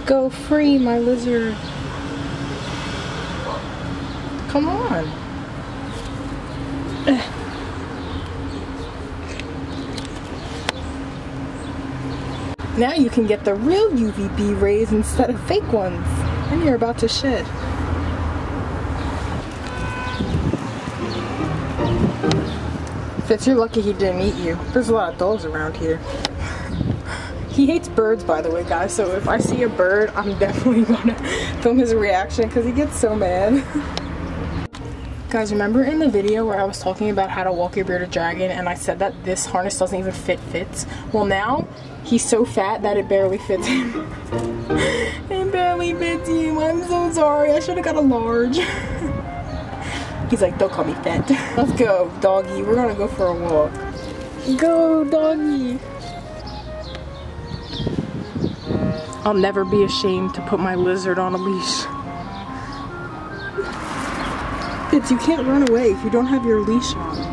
Go free, my lizard. Come on. Now you can get the real UVB rays instead of fake ones. And you're about to shed. Fitz, you're lucky he didn't eat you. There's a lot of dogs around here. He hates birds, by the way, guys, so if I see a bird, I'm definitely gonna film his reaction because he gets so mad. Guys, remember in the video where I was talking about how to walk your bearded dragon and I said that this harness doesn't even fit Fitz? Well, now he's so fat that it barely fits him. It barely fits him. I'm so sorry. I should have got a large. He's like, don't call me fat. Let's go, doggy. We're gonna go for a walk. Go, doggy. I'll never be ashamed to put my lizard on a leash. Fitz, you can't run away if you don't have your leash on.